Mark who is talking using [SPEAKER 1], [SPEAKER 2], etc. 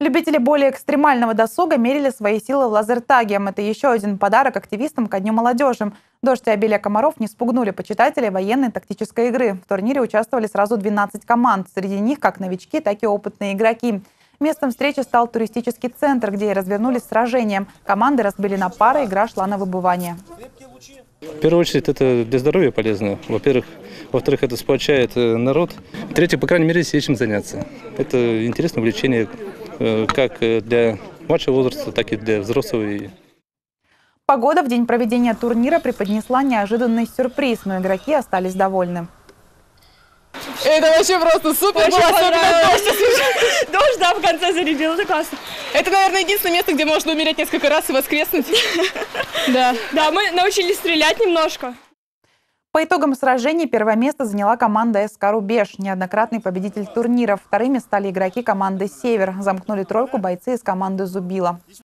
[SPEAKER 1] Любители более экстремального досуга мерили свои силы в лазертаге. Это еще один подарок активистам ко Дню молодежи. Дождь и обилие комаров не спугнули почитателей военной тактической игры. В турнире участвовали сразу 12 команд. Среди них как новички, так и опытные игроки. Местом встречи стал туристический центр, где и развернулись сражения. Команды разбили на пары, игра шла на выбывание.
[SPEAKER 2] В первую очередь, это для здоровья полезно, во-первых. Во-вторых, это сплочает народ. В-третьих, по крайней мере, есть чем заняться. Это интересное увлечение как для младшего возраста, так и для взрослого.
[SPEAKER 1] Погода в день проведения турнира преподнесла неожиданный сюрприз, но игроки остались довольны.
[SPEAKER 3] Это вообще просто супер!
[SPEAKER 4] Дождь, да, в конце зарядил, это классно.
[SPEAKER 3] Это, наверное, единственное место, где можно умереть несколько раз и воскреснуть. Да.
[SPEAKER 4] Да, мы научились стрелять немножко.
[SPEAKER 1] По итогам сражений первое место заняла команда СК «Рубеж», неоднократный победитель турниров. Вторыми стали игроки команды «Север». Замкнули тройку бойцы из команды «Зубила».